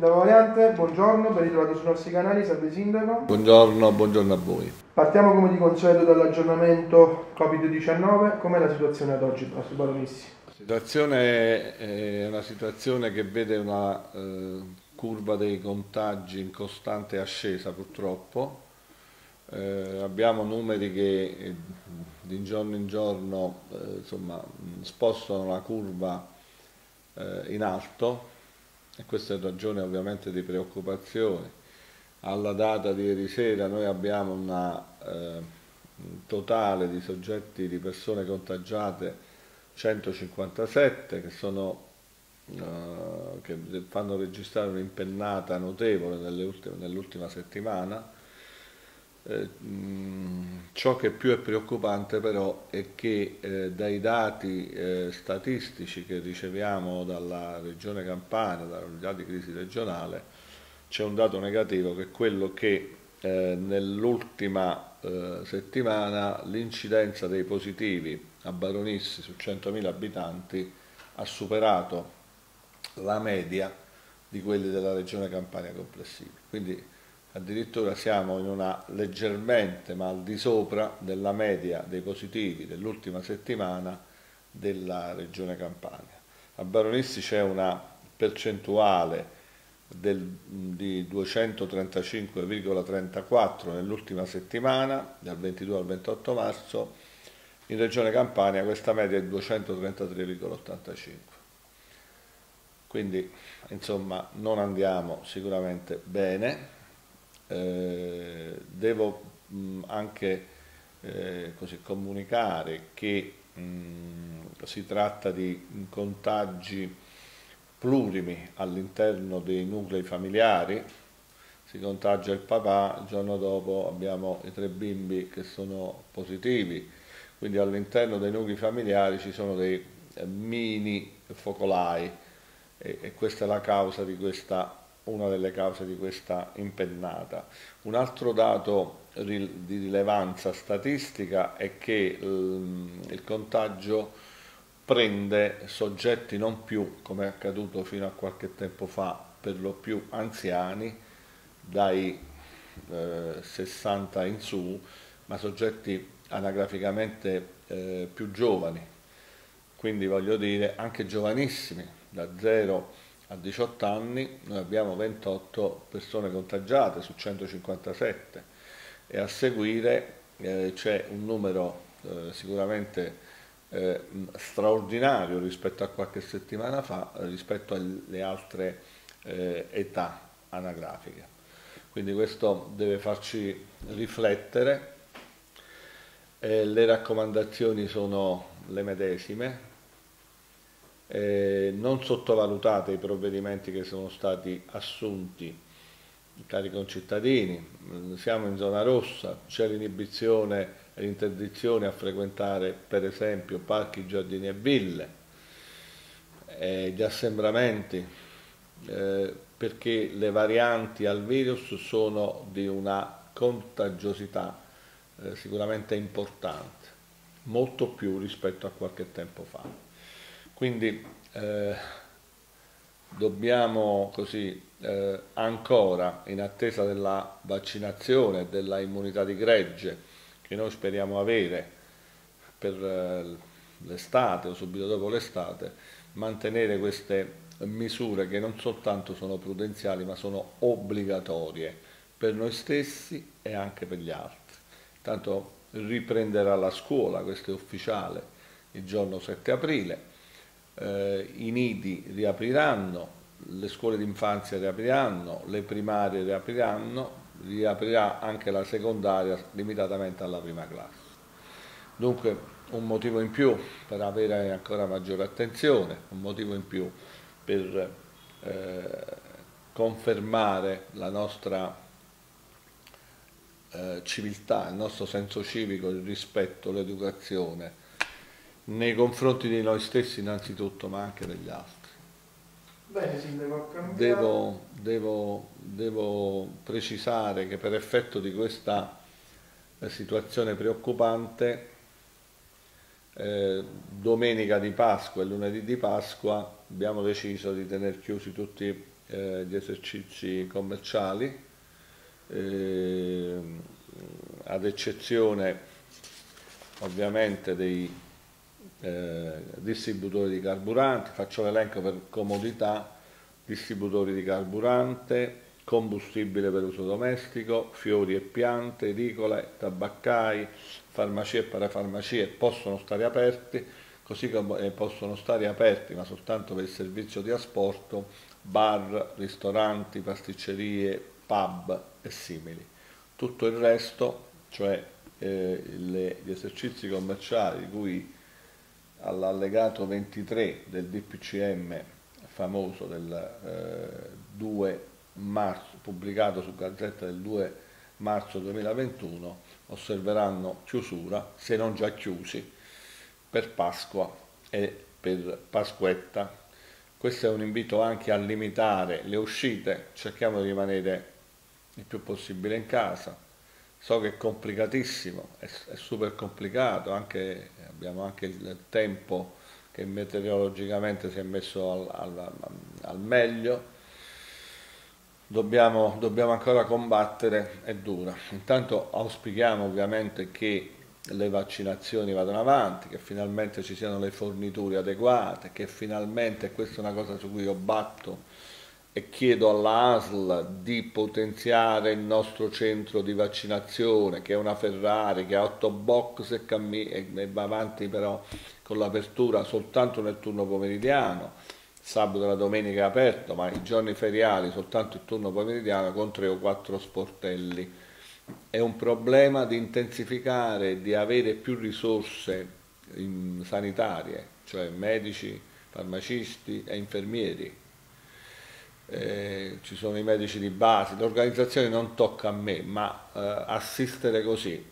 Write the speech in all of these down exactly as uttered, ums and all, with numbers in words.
Sindaco Variante, buongiorno, ben ritrovato sui nostri canali, salve Sindaco. Buongiorno, buongiorno a voi. Partiamo come di consueto dall'aggiornamento Covid diciannove, com'è la situazione ad oggi su Baronissi? La situazione è una situazione che vede una eh, curva dei contagi in costante ascesa purtroppo. Eh, abbiamo numeri che eh, di giorno in giorno eh, insomma, spostano la curva eh, in alto, e questa è ragione ovviamente di preoccupazione. Alla data di ieri sera noi abbiamo una eh, un totale di soggetti, di persone contagiate centocinquantasette, che sono Uh, che fanno registrare un'impennata notevole nell'ultima settimana. Eh, mh, ciò che più è preoccupante però è che eh, dai dati eh, statistici che riceviamo dalla Regione Campania, dall'unità di crisi regionale, c'è un dato negativo, che è quello che eh, nell'ultima eh, settimana l'incidenza dei positivi a Baronissi su centomila abitanti ha superato la media di quelli della regione Campania complessiva, quindi addirittura siamo in una leggermente ma al di sopra della media dei positivi dell'ultima settimana della regione Campania. A Baronissi c'è una percentuale del, di duecentotrentacinque virgola trentaquattro nell'ultima settimana, dal ventidue al ventotto marzo, in regione Campania questa media è duecentotrentatré virgola ottantacinque. Quindi insomma non andiamo sicuramente bene. Eh, devo mh, anche eh, così comunicare che mh, si tratta di contagi plurimi all'interno dei nuclei familiari. Si contagia il papà, il giorno dopo abbiamo i tre bimbi che sono positivi, quindi all'interno dei nuclei familiari ci sono dei eh, mini focolai. E questa è la causa di questa, una delle cause di questa impennata. Un altro dato di rilevanza statistica è che il contagio prende soggetti non più, come è accaduto fino a qualche tempo fa, per lo più anziani, dai eh, sessanta in su, ma soggetti anagraficamente eh, più giovani, quindi voglio dire anche giovanissimi. Da zero a diciotto anni noi abbiamo ventotto persone contagiate su centocinquantasette, e a seguire eh, c'è un numero eh, sicuramente eh, straordinario rispetto a qualche settimana fa, eh, rispetto alle altre eh, età anagrafiche. Quindi questo deve farci riflettere. Eh, le raccomandazioni sono le medesime. Eh, non sottovalutate i provvedimenti che sono stati assunti, cari concittadini. Siamo in zona rossa, c'è l'inibizione e l'interdizione a frequentare per esempio parchi, giardini e ville, eh, gli assembramenti, eh, perché le varianti al virus sono di una contagiosità eh, sicuramente importante, molto più rispetto a qualche tempo fa. Quindi eh, dobbiamo così eh, ancora, in attesa della vaccinazione e della immunità di gregge che noi speriamo avere per eh, l'estate o subito dopo l'estate, mantenere queste misure che non soltanto sono prudenziali ma sono obbligatorie per noi stessi e anche per gli altri. Tanto riprenderà la scuola, questo è ufficiale, il giorno sette aprile. Eh, i nidi riapriranno, le scuole d'infanzia riapriranno, le primarie riapriranno, riaprirà anche la secondaria limitatamente alla prima classe. Dunque un motivo in più per avere ancora maggiore attenzione, un motivo in più per eh, confermare la nostra eh, civiltà, il nostro senso civico, il rispetto, l'educazione nei confronti di noi stessi innanzitutto, ma anche degli altri. Bene, Sindaco, devo, devo, devo precisare che per effetto di questa situazione preoccupante, eh, domenica di Pasqua e lunedì di Pasqua abbiamo deciso di tenere chiusi tutti eh, gli esercizi commerciali, eh, ad eccezione ovviamente dei eh, distributori di carburanti. Faccio l'elenco per comodità: distributori di carburante, combustibile per uso domestico, fiori e piante, edicole, tabaccai, farmacie e parafarmacie possono stare aperti, così come possono stare aperti, ma soltanto per il servizio di asporto, bar, ristoranti, pasticcerie, pub e simili. Tutto il resto, cioè eh, le, gli esercizi commerciali di cui all'allegato ventitré del D P C M famoso del eh, due marzo, pubblicato su Gazzetta del due marzo duemilaventuno, osserveranno chiusura, se non già chiusi, per Pasqua e per Pasquetta. Questo è un invito anche a limitare le uscite, cerchiamo di rimanere il più possibile in casa. So che è complicatissimo, è, è super complicato, anche, abbiamo anche il tempo che meteorologicamente si è messo al, al, al meglio. Dobbiamo, dobbiamo ancora combattere, è dura. Intanto auspichiamo ovviamente che le vaccinazioni vadano avanti, che finalmente ci siano le forniture adeguate, che finalmente, e questa è una cosa su cui io batto e chiedo alla A S L di potenziare il nostro centro di vaccinazione, che è una Ferrari, che ha otto box e, e va avanti però con l'apertura soltanto nel turno pomeridiano. Sabato e la domenica è aperto, ma i giorni feriali soltanto il turno pomeridiano con tre o quattro sportelli. È un problema di intensificare, di avere più risorse sanitarie, cioè medici, farmacisti e infermieri. Eh, ci sono i medici di base, l'organizzazione non tocca a me, ma eh, assistere così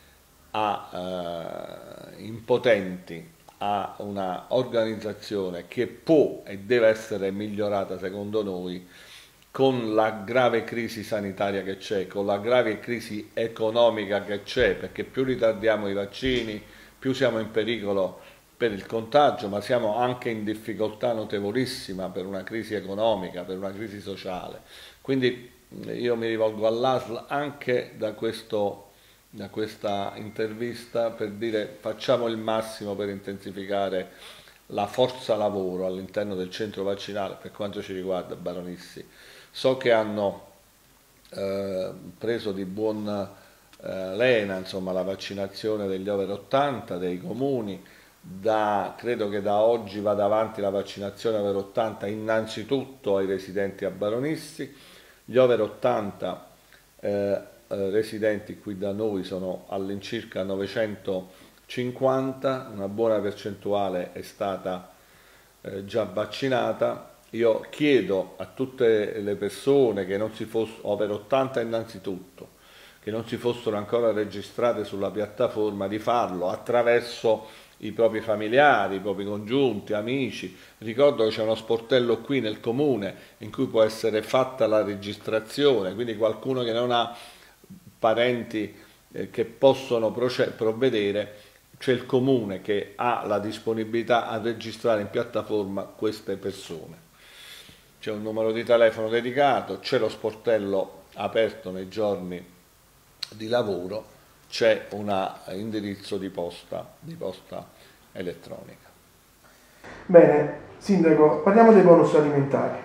a eh, impotenti a una organizzazione che può e deve essere migliorata secondo noi, con la grave crisi sanitaria che c'è, con la grave crisi economica che c'è, perché più ritardiamo i vaccini, più siamo in pericolo per il contagio, ma siamo anche in difficoltà notevolissima per una crisi economica, per una crisi sociale. Quindi io mi rivolgo all'A S L anche da, questo, da questa intervista per dire: facciamo il massimo per intensificare la forza lavoro all'interno del centro vaccinale. Per quanto ci riguarda, Baronissi, so che hanno eh, preso di buon eh, lena, insomma, la vaccinazione degli over ottanta, dei comuni. Da, credo che da oggi vada avanti la vaccinazione over ottanta innanzitutto ai residenti a Baronissi. Gli over ottanta eh, eh, residenti qui da noi sono all'incirca novecentocinquanta, una buona percentuale è stata eh, già vaccinata. Io chiedo a tutte le persone che non si fossero, over ottanta innanzitutto, che non si fossero ancora registrate sulla piattaforma, di farlo attraverso i propri familiari, i propri congiunti, amici. Ricordo che c'è uno sportello qui nel comune in cui può essere fatta la registrazione, quindi qualcuno che non ha parenti eh, che possono provvedere, c'è il comune che ha la disponibilità a registrare in piattaforma queste persone. C'è un numero di telefono dedicato, c'è lo sportello aperto nei giorni di lavoro, c'è un indirizzo di posta, di posta elettronica. Bene, Sindaco, parliamo dei bonus alimentari.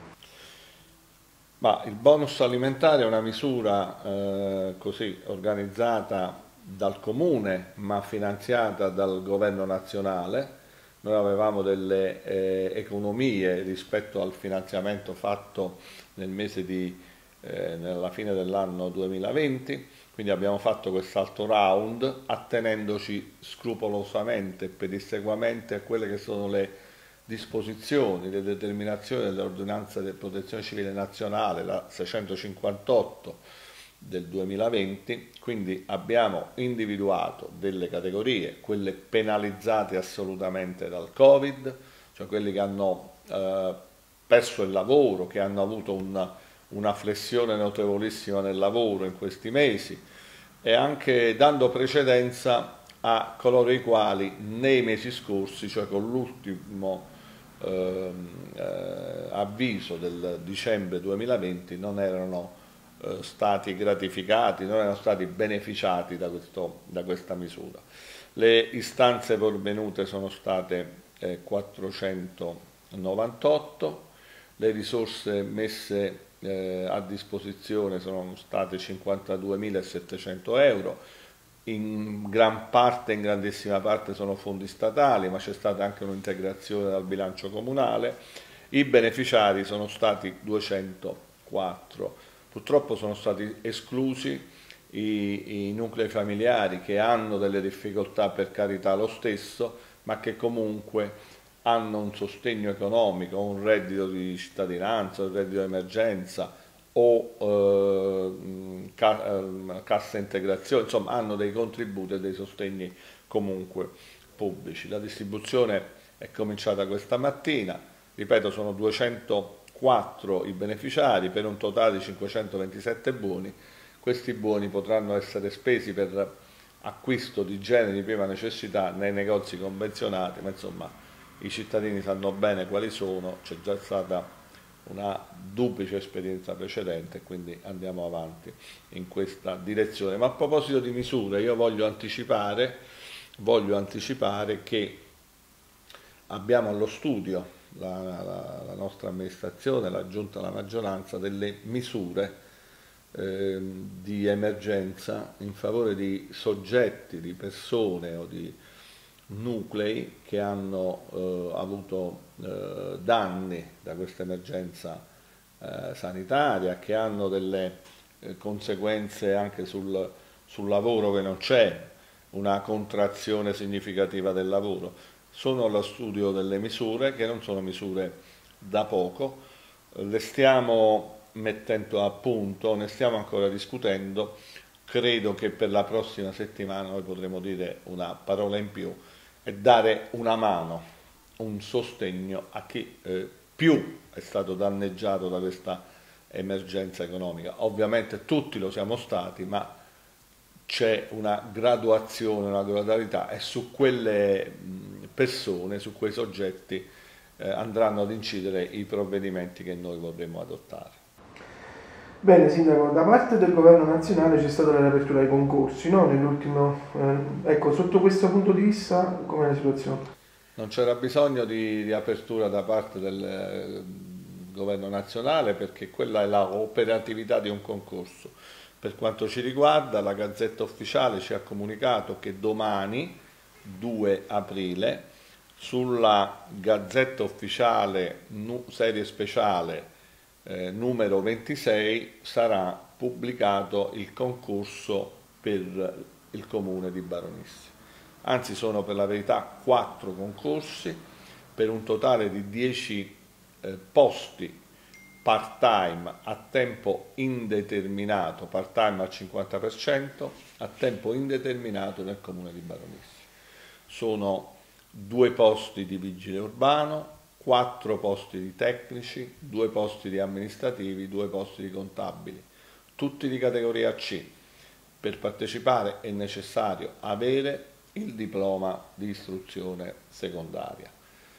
Ma il bonus alimentare è una misura eh, così organizzata dal Comune, ma finanziata dal Governo nazionale. Noi avevamo delle eh, economie rispetto al finanziamento fatto nel mese di, eh, nella fine dell'anno duemilaventi, quindi abbiamo fatto quest'altro round attenendoci scrupolosamente e pedissequamente a quelle che sono le disposizioni, le determinazioni dell'ordinanza di protezione civile nazionale, la seicentocinquantotto del duemilaventi, quindi abbiamo individuato delle categorie, quelle penalizzate assolutamente dal Covid, cioè quelli che hanno eh, perso il lavoro, che hanno avuto una, una flessione notevolissima nel lavoro in questi mesi, e anche dando precedenza a coloro i quali nei mesi scorsi, cioè con l'ultimo ehm, eh, avviso del dicembre duemilaventi non erano eh, stati gratificati, non erano stati beneficiati da, questo, da questa misura. Le istanze pervenute sono state eh, quattrocentonovantotto, le risorse messe eh, a disposizione sono state cinquantaduemilasettecento euro, in gran parte, in grandissima parte sono fondi statali, ma c'è stata anche un'integrazione dal bilancio comunale. I beneficiari sono stati duecentoquattro, purtroppo sono stati esclusi i, i nuclei familiari che hanno delle difficoltà, per carità, lo stesso, ma che comunque hanno un sostegno economico, un reddito di cittadinanza, un reddito di emergenza o eh, ca eh, cassa integrazione, insomma hanno dei contributi e dei sostegni comunque pubblici. La distribuzione è cominciata questa mattina, ripeto, sono duecentoquattro i beneficiari per un totale di cinquecentoventisette buoni. Questi buoni potranno essere spesi per acquisto di generi di prima necessità nei negozi convenzionati, ma insomma i cittadini sanno bene quali sono, c'è già stata una duplice esperienza precedente, quindi andiamo avanti in questa direzione. Ma a proposito di misure, io voglio anticipare, voglio anticipare che abbiamo allo studio, la, la, la nostra amministrazione, la Giunta, la maggioranza, delle misure eh, di emergenza in favore di soggetti, di persone o di nuclei che hanno eh, avuto eh, danni da questa emergenza eh, sanitaria, che hanno delle eh, conseguenze anche sul, sul lavoro, che non c'è una contrazione significativa del lavoro. Sono allo studio delle misure che non sono misure da poco, le stiamo mettendo a punto, ne stiamo ancora discutendo. Credo che per la prossima settimana noi potremo dire una parola in più e dare una mano, un sostegno a chi eh, più è stato danneggiato da questa emergenza economica. Ovviamente tutti lo siamo stati, ma c'è una graduazione, una gradualità, e su quelle persone, su quei soggetti eh, andranno ad incidere i provvedimenti che noi vorremmo adottare. Bene, Sindaco, da parte del Governo nazionale c'è stata la riapertura dei concorsi, no? Nell'ultimo, eh, ecco, sotto questo punto di vista, com'è la situazione? Non c'era bisogno di riapertura da parte del eh, Governo nazionale, perché quella è l'operatività di un concorso. Per quanto ci riguarda, la Gazzetta Ufficiale ci ha comunicato che domani, due aprile, sulla Gazzetta Ufficiale serie speciale Eh, numero ventisei sarà pubblicato il concorso per il comune di Baronissi. Anzi, sono per la verità quattro concorsi per un totale di dieci eh, posti part-time a tempo indeterminato, part-time al cinquanta per cento, a tempo indeterminato nel comune di Baronissi. Sono due posti di vigile urbano, quattro posti di tecnici, due posti di amministrativi, due posti di contabili, tutti di categoria C. Per partecipare è necessario avere il diploma di istruzione secondaria.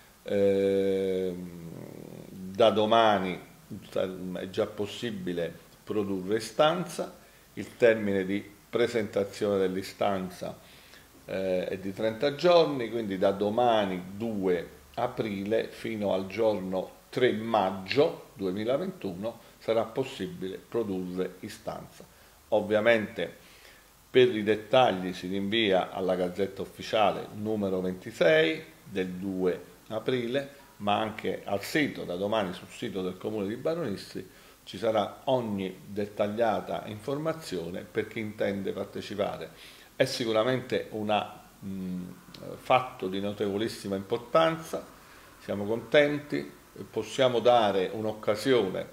Eh, da domani è già possibile produrre istanza, il termine di presentazione dell'istanza eh, è di trenta giorni, quindi da domani due aprile fino al giorno tre maggio duemilaventuno sarà possibile produrre istanza. Ovviamente per i dettagli si rinvia alla Gazzetta Ufficiale numero ventisei del due aprile, ma anche al sito, da domani sul sito del Comune di Baronissi ci sarà ogni dettagliata informazione per chi intende partecipare. È sicuramente una fatto di notevolissima importanza, siamo contenti, possiamo dare un'occasione,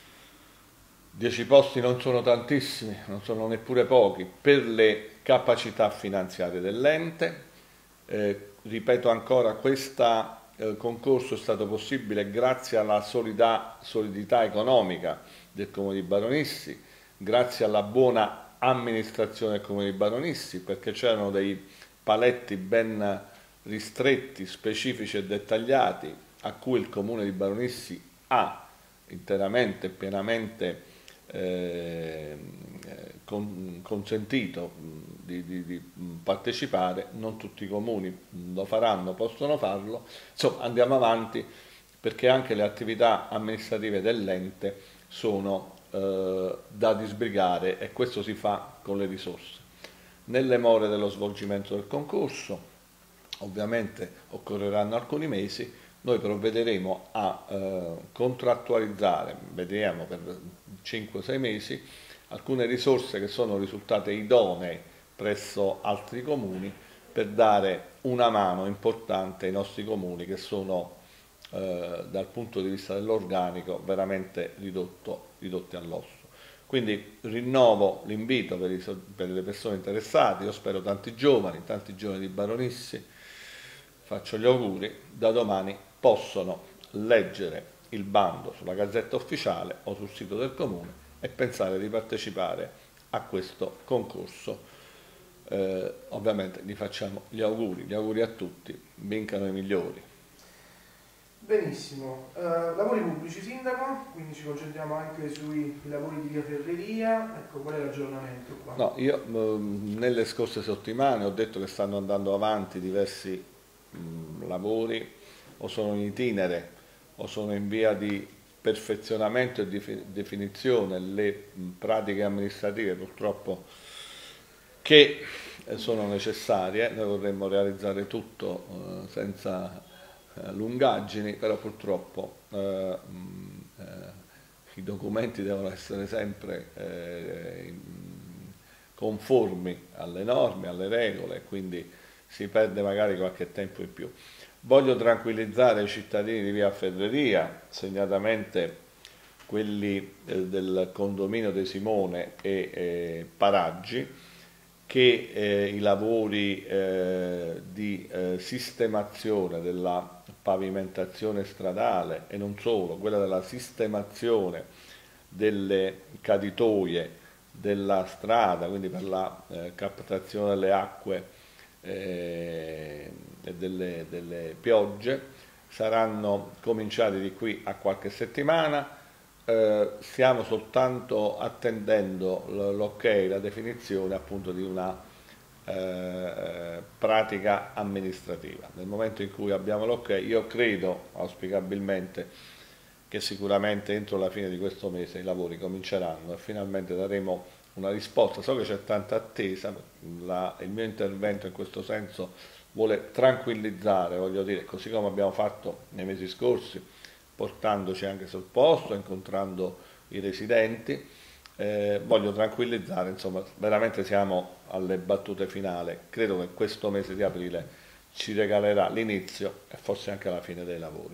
dieci posti non sono tantissimi, non sono neppure pochi, per le capacità finanziarie dell'ente. Eh, ripeto ancora, questo eh, concorso è stato possibile grazie alla solida, solidità economica del Comune di Baronissi, grazie alla buona amministrazione del Comune di Baronissi, perché c'erano dei paletti ben ristretti, specifici e dettagliati a cui il Comune di Baronissi ha interamente e pienamente eh, con, consentito di, di, di partecipare, non tutti i comuni lo faranno, possono farlo, insomma andiamo avanti perché anche le attività amministrative dell'ente sono eh, da disbrigare e questo si fa con le risorse. Nelle more dello svolgimento del concorso, ovviamente occorreranno alcuni mesi, noi provvederemo a eh, contrattualizzare, vediamo per cinque sei mesi, alcune risorse che sono risultate idonee presso altri comuni per dare una mano importante ai nostri comuni che sono eh, dal punto di vista dell'organico veramente ridotto, ridotti all'osso. Quindi rinnovo l'invito per, per le persone interessate, io spero tanti giovani, tanti giovani di Baronissi, faccio gli auguri, da domani possono leggere il bando sulla Gazzetta Ufficiale o sul sito del Comune e pensare di partecipare a questo concorso. Eh, ovviamente gli facciamo gli auguri, gli auguri a tutti, vincano i migliori. Benissimo, uh, lavori pubblici sindaco, quindi ci concentriamo anche sui lavori di via Ferreria, ecco qual è l'aggiornamento qua? No, io mh, nelle scorse settimane ho detto che stanno andando avanti diversi mh, lavori, o sono in itinere o sono in via di perfezionamento e di definizione le mh, pratiche amministrative purtroppo che sono necessarie, noi vorremmo realizzare tutto uh, senza lungaggini, però purtroppo eh, eh, i documenti devono essere sempre eh, conformi alle norme, alle regole, quindi si perde magari qualche tempo in più. Voglio tranquillizzare i cittadini di via Ferreria, segnatamente quelli eh, del condominio De Simone e eh, Paraggi, che eh, i lavori eh, di eh, sistemazione della pavimentazione stradale e non solo, quella della sistemazione delle caditoie della strada, quindi per la eh, captazione delle acque eh, e delle, delle piogge, saranno cominciati di qui a qualche settimana. Eh, stiamo soltanto attendendo l'ok, la definizione appunto di una eh, pratica amministrativa. Nel momento in cui abbiamo l'ok, io credo auspicabilmente che sicuramente entro la fine di questo mese i lavori cominceranno e finalmente daremo una risposta. So che c'è tanta attesa, la, il mio intervento in questo senso vuole tranquillizzare, voglio dire, così come abbiamo fatto nei mesi scorsi, portandoci anche sul posto, incontrando i residenti, eh, voglio tranquillizzare, insomma, veramente siamo alle battute finali, credo che questo mese di aprile ci regalerà l'inizio e forse anche la fine dei lavori.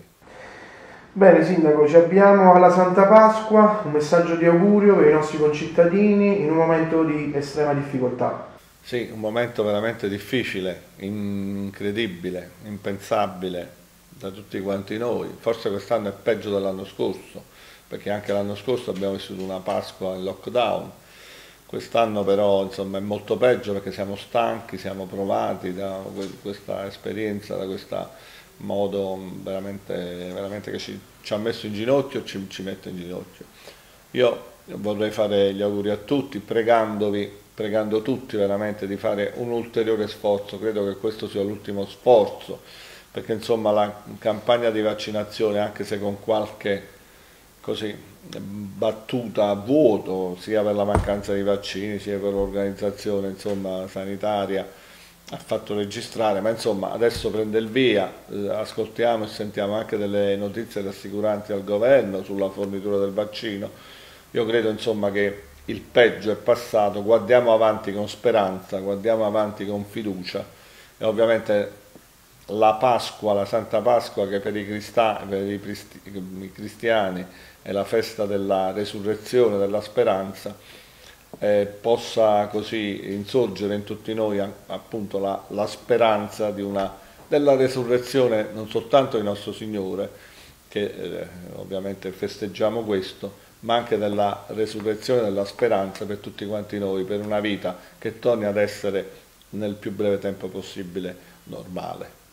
Bene Sindaco, ci abbiamo alla Santa Pasqua, un messaggio di augurio per i nostri concittadini in un momento di estrema difficoltà. Sì, un momento veramente difficile, incredibile, impensabile da tutti quanti noi, forse quest'anno è peggio dell'anno scorso, perché anche l'anno scorso abbiamo vissuto una Pasqua in lockdown, quest'anno però insomma è molto peggio perché siamo stanchi, siamo provati da questa esperienza, da questo modo veramente, veramente che ci, ci ha messo in ginocchio e ci, ci mette in ginocchio. Io vorrei fare gli auguri a tutti, pregandovi, pregando tutti veramente di fare un ulteriore sforzo, credo che questo sia l'ultimo sforzo, perché insomma la campagna di vaccinazione, anche se con qualche così battuta a vuoto, sia per la mancanza di vaccini, sia per l'organizzazione insomma sanitaria, ha fatto registrare, ma insomma adesso prende il via, eh, ascoltiamo e sentiamo anche delle notizie rassicuranti al governo sulla fornitura del vaccino. Io credo insomma che il peggio è passato, guardiamo avanti con speranza, guardiamo avanti con fiducia e ovviamente la Pasqua, la Santa Pasqua, che per i, crista, per i, cristi, i cristiani è la festa della resurrezione, della speranza, eh, possa così insorgere in tutti noi appunto la, la speranza di una, della resurrezione non soltanto di nostro Signore, che eh, ovviamente festeggiamo questo, ma anche della resurrezione, della speranza per tutti quanti noi, per una vita che torni ad essere nel più breve tempo possibile normale.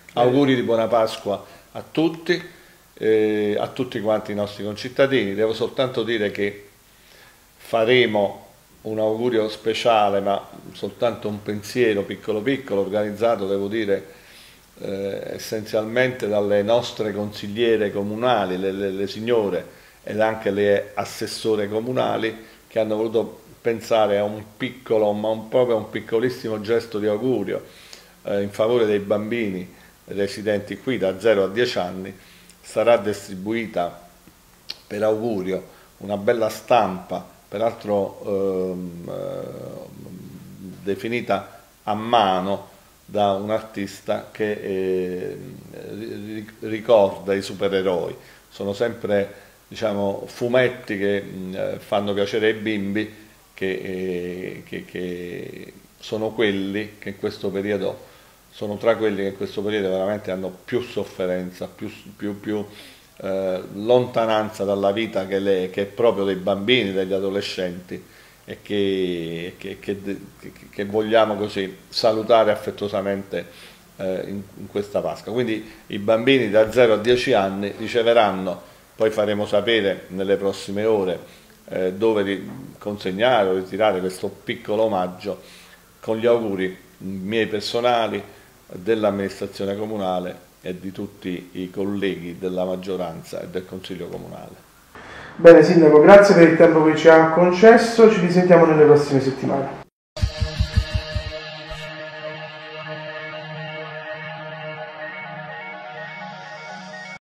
Auguri di buona Pasqua a tutti, eh, a tutti quanti i nostri concittadini. Devo soltanto dire che faremo un augurio speciale, ma soltanto un pensiero piccolo piccolo, organizzato, devo dire, eh, essenzialmente dalle nostre consigliere comunali, le, le, le signore ed anche le assessore comunali, che hanno voluto pensare a un piccolo, ma un, proprio un piccolissimo gesto di augurio eh, in favore dei bambini residenti qui da zero a dieci anni. Sarà distribuita per augurio una bella stampa, peraltro ehm, eh, definita a mano da un artista che eh, ricorda i supereroi. Sono sempre, diciamo, fumetti che eh, fanno piacere ai bimbi, che, eh, che, che sono quelli che in questo periodo sono tra quelli che in questo periodo veramente hanno più sofferenza, più, più, più eh, lontananza dalla vita che, le, che è proprio dei bambini, degli adolescenti, e che, che, che, che vogliamo così salutare affettuosamente eh, in, in questa Pasqua. Quindi i bambini da zero a dieci anni riceveranno, poi faremo sapere nelle prossime ore eh, dove consegnare o ritirare questo piccolo omaggio, con gli auguri miei personali, dell'amministrazione comunale e di tutti i colleghi della maggioranza e del Consiglio Comunale. Bene Sindaco, grazie per il tempo che ci ha concesso, ci risentiamo nelle prossime settimane.